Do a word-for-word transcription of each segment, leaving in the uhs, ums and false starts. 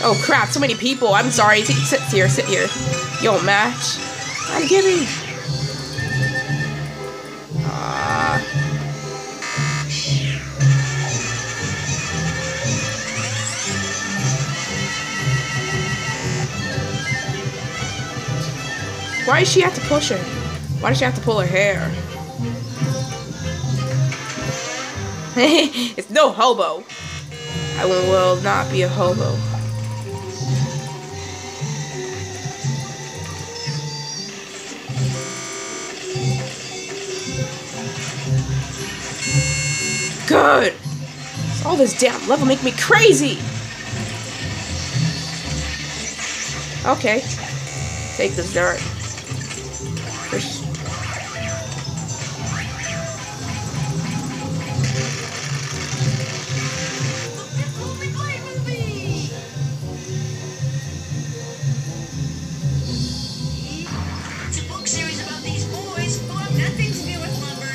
Oh crap, so many people. I'm sorry. Sit, sit here, sit here. Yo, match. I'm giving. Ah. Why does she have to push her? Why does she have to pull her hair? It's no hobo. I will not be a hobo. Good. All this damn level make me crazy. Okay. Take this dirt. First. It's a book series about these boys who have nothing to do with lumber.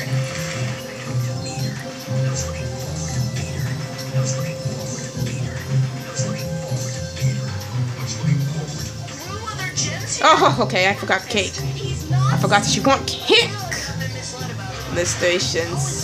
I was looking forward to Peter. I was looking forward to Peter. I was looking forward to Peter. I was looking forward to Blue other gems here. Oh, okay. I forgot cake. He's not. I forgot that you want cake. Miss Stations.